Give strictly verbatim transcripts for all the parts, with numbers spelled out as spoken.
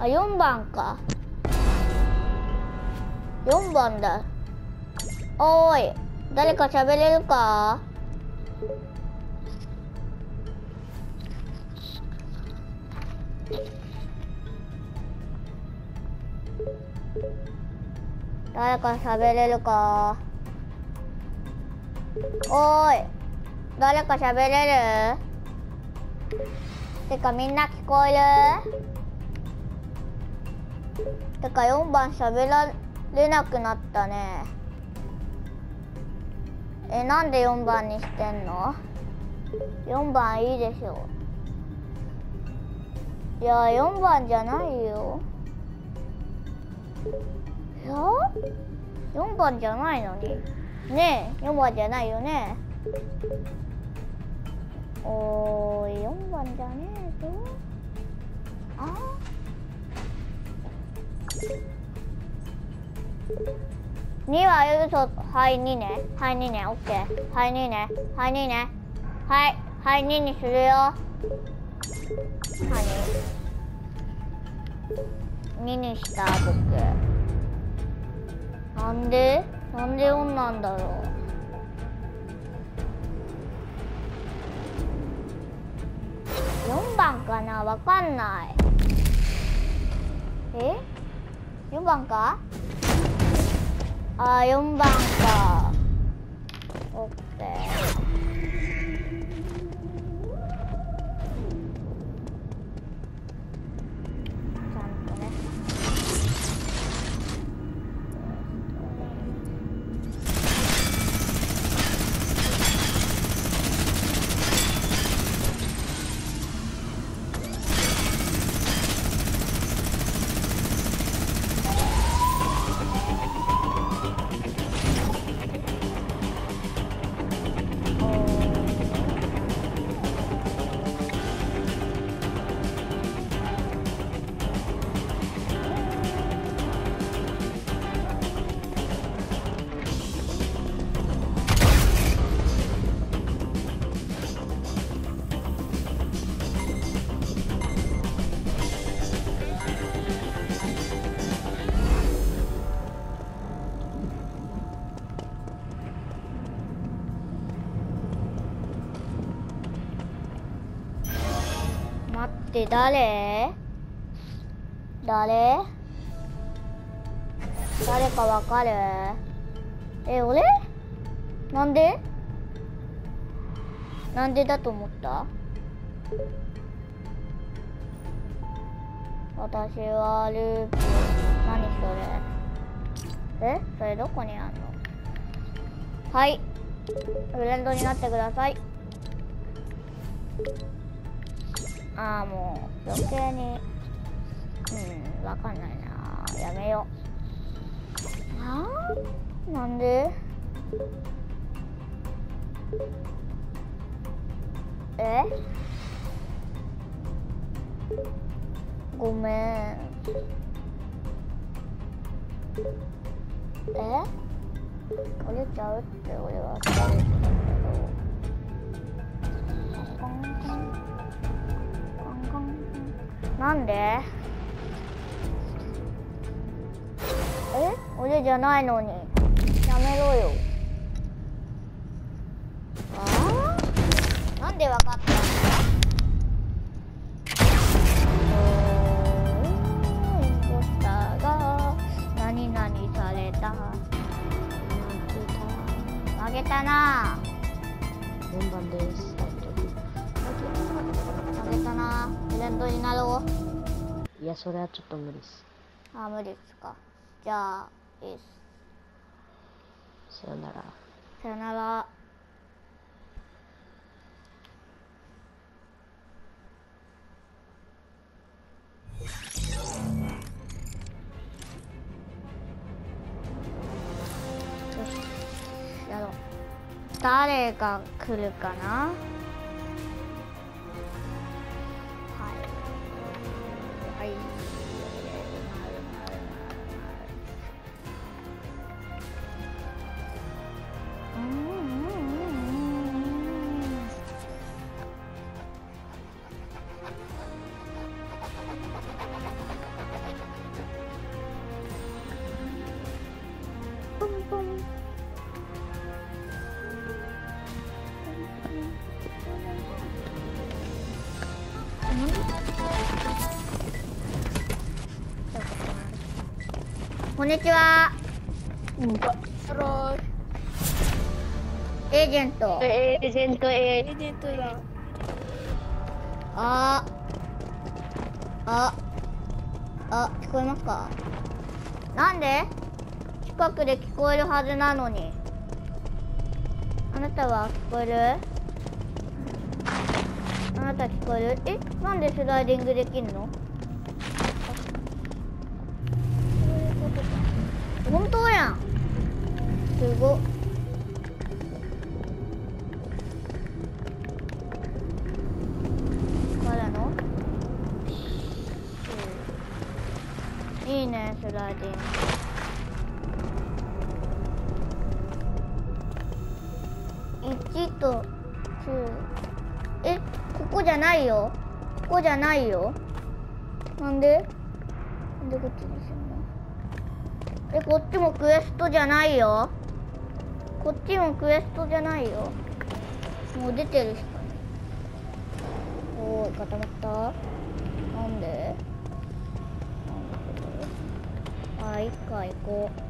あ、よんばんか。よんばんだ。おーい、誰か喋れるか？誰か喋れるか？おーい、誰か喋れる？てかみんな聞こえる？てかよんばん喋られなくなったね。え、なんでよんばんにしてんの？よんばんいいでしょ。いや、よんばんじゃないよ。いや、よんばんじゃないのに。ねえ、よんばんじゃないよね。おーい、よんばんじゃねえぞ。あには嘘。はい、にね。はい、にね。オッケー。はい、にね。はい、にね。はい、はい、ににするよ。何？ににした、僕。なんで？なんでよんなんだろう。よんばんかな？わかんない。え？よんばんか？あー、よんばんか。オッケー。待って、誰？誰？誰かわかる？え、俺？なんで？なんでだと思った？私はループ。何それ？え？それどこにあんの？はい。フレンドになってください。ああ、もう余計にうん、わかんないな。やめよう。ああ、なんで？え？ごめん。え？取れちゃうって俺は取れてたけど。なんで？え？俺じゃないのに。やめろよ。ああ？なんでわかったの？インポスターが何々された。あげたな。よんばんです。あげたな。フレンドになろう。いや、それはちょっと無理です。 あ、無理ですか。じゃあ、いいっす。さよなら。 さよなら。やろう。誰が来るかな。はいはい。 こんにちは。 ハロー。 エージェント。 エージェントエエージェントだ。 あああ、聞こえますか？なんで？近くで聞こえるはずなのに。あなたは聞こえる？あなた聞こえる？え、なんでスライディングできるの？本当やん。すごっ。からの？いいね、スライディング。いちときゅう。え、ここじゃないよ。ここじゃないよ。なんで？なんでこっちにするの？え、こっちもクエストじゃないよ。こっちもクエストじゃないよ。もう出てるしかない。おーい、固まった。なんで？なんで？あ、いっか、行こう。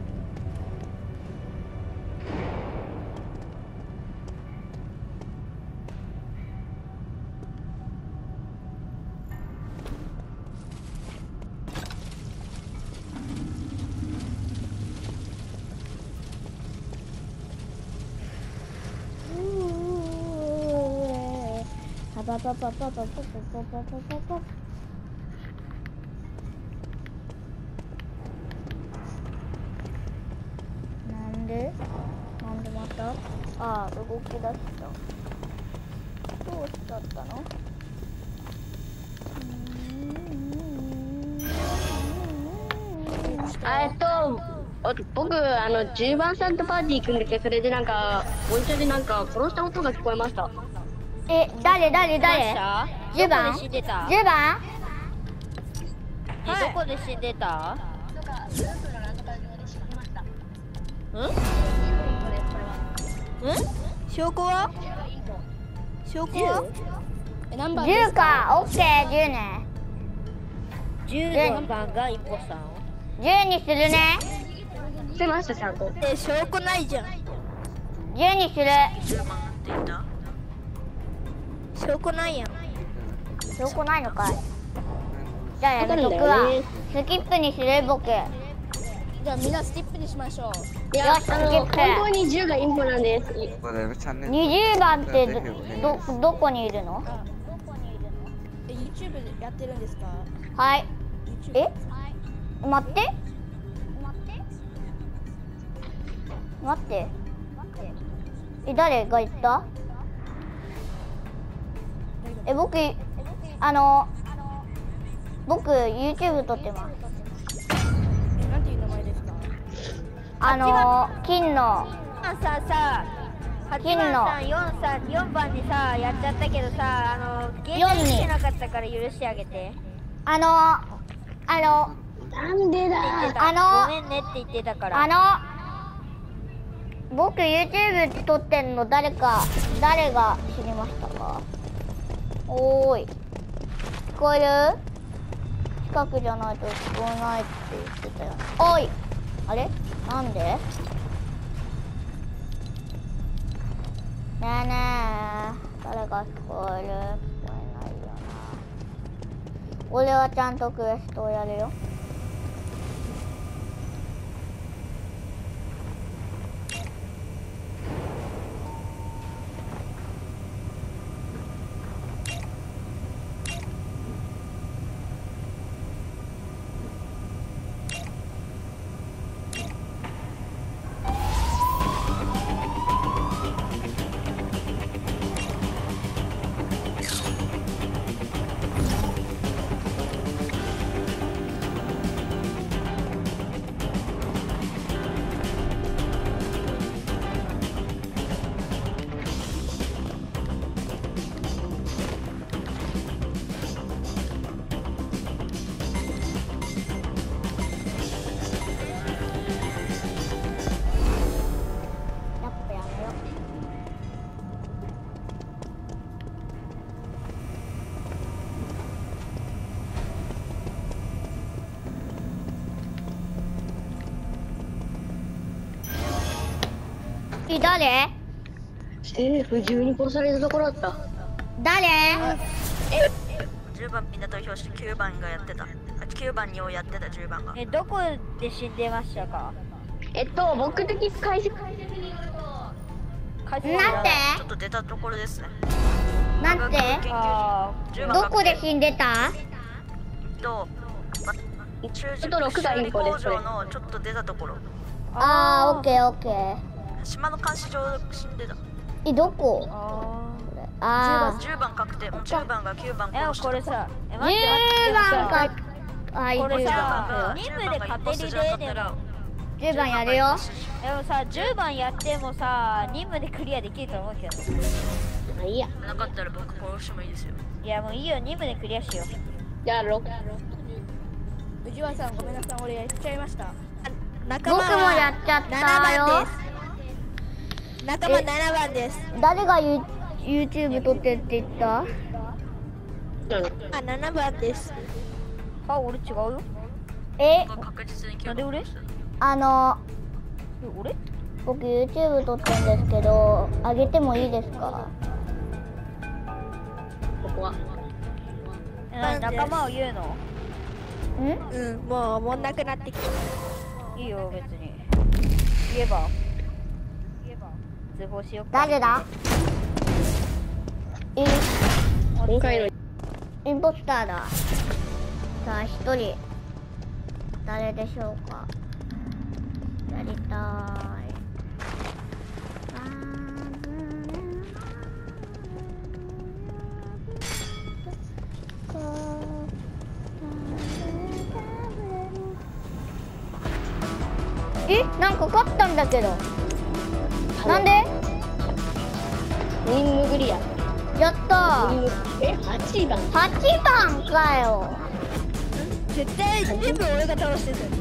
パパパパパパパパパパパ。なんで？なんでまた？ああ、動き出した。どうしちゃったの？ あえっとお僕あのじゅうばんさんとパーティー行くんだけど、それでなんかモニターでなんか殺した音が聞こえました。 え、誰誰誰？じゅうばん？ どこで死んでた？ じゅうばん？ え、どこで死んでた？うん？うん？証拠は？証拠は？え、何番じゅうですか？ か、オッケー、じゅうね。 じゅうの番がインポさん。 じゅうにするね。 してましたちゃんと。 え、証拠ないじゃん。 じゅうにする。 証拠ないやん。 証拠ないのかい。じゃあやわかるんめとくわ。 だよね。 スキップにする僕。 じゃあみんなスキップにしましょう。 いや、 よしあの本スキップ当にじゅうがインポなんです。 にじゅうばんってど、ど、どこにいるの？ え、YouTube でやってるんですか？ はい。 YouTube え、待って待ってえ、誰が言った？え、僕、あの僕 YouTube 撮ってます。 え、なんていう名前ですか？ あの金のさささはちばんさんよんさんよんばんにさやっちゃったけどさ、あのゲームしてなかったから許してあげて。 あのあのなんでだ。 あのごめんねって言ってたから。 あの僕 YouTube 撮ってんの誰か誰が知りましたか？おーい、聞こえる？近くじゃないと聞こえないって言ってたよね。おーい、あれなんで？ねえねえ、誰が聞こえる？聞こえないよな。俺はちゃんとクエストをやるよ。 え、誰？ セーフじゅうに殺されたところだった。 誰？ じゅうばんみんな投票してきゅうばんがやってた。きゅうばんにをやってたじゅうばんが。 え、どこで死んでましたか？ えっと僕的解析なんて？ ちょっと出たところですね。 なんて？ あどこで死んでた？ と、 ちょっとろくがインフォです。 工場のちょっと出たところ。 あー、オッケーオッケー。 島の監視場で死んでた。 え、どこ？ ああじゅうばん確定。じゅうばんがきゅうばんー。え、 殺した。 これさ、え、 ー、 待ってじゅうばん待ってか。はい、 これじゅうばん。 さ、任務で勝てるででも。 じゅうばんやるよ。 でもさ、じゅうばんやってもさ、任務でクリアできると思うけど。 あ、いいや。 なかったら僕殺してもいいですよ。 いや、もういいよ、任務でクリアしよう。 じゃあろく。 藤原さんごめんなさい、俺やっちゃいました。 僕もやっちゃったよ。 仲間ななばんです。 誰がユ YouTube 撮ってって言った？ あ、ななばんです。 あ、俺違うよ。 え、 確実になんで俺？ あの、 え、俺？ 僕 YouTube 撮ってんですけど、あげてもいいですか？ ここは。 え、なに仲間を言うの？ ん？ うん、もうおもんなくなってきた。 いいよ、別に。言えば。言えば。通報しようか。 誰だ？イン今回のインポスターだ。さあ、一人。誰でしょうか？やりたーい。え、なんか勝ったんだけど。なんで？ ウィンググリア。 やったー。 え、はちばん。 はちばんかよ。 絶対全部俺が倒してた。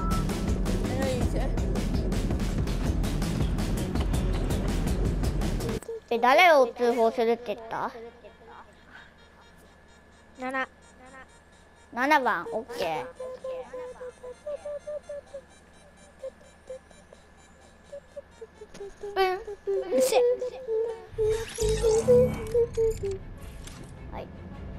え、誰を通報するって言った？ なな。 ななばん、オッケー。うん。 うせ。 はい。はい。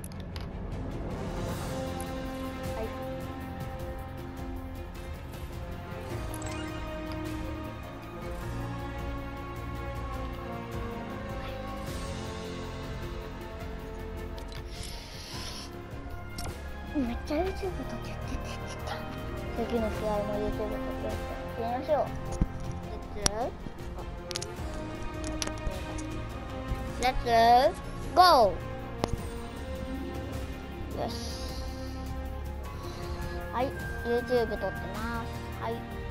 めっちゃ YouTube 撮ってって言ってた。次の試合も YouTube 撮ってってやってみましょう。Let's go! よし。はい、YouTube 撮ってます。はい。